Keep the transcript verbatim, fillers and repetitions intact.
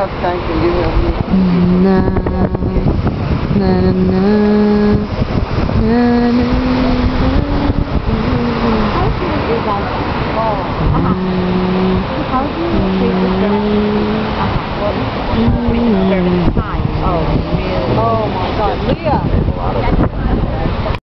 have time, can you help me? Na na na na na na.